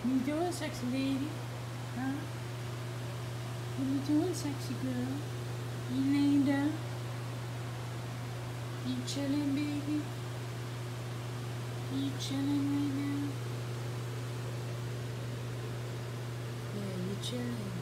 You doing, sexy lady? Huh? What you doing, sexy girl? You laying down? You chilling, baby? You chilling right now? Yeah, you chilling.